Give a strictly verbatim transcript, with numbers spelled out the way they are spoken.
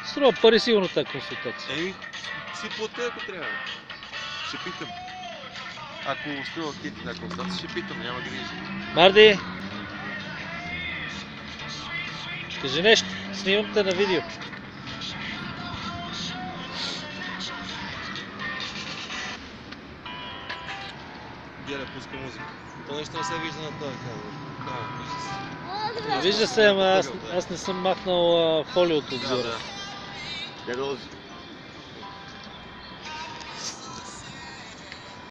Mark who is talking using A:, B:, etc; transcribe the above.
A: Струва пари сигурно тази консултация.
B: Еми, си платя ако трябва. Ще питам. Ако струва кит на консултация, ще питам, няма грижи.
A: Марди! Кажи нещо, снимам те на видео.
B: Геля, пуска музика. То нещо не се вижда на тази камера.
A: Вижда се, ама аз, аз не съм махнал а, фолиото отгоре.
B: Да, да.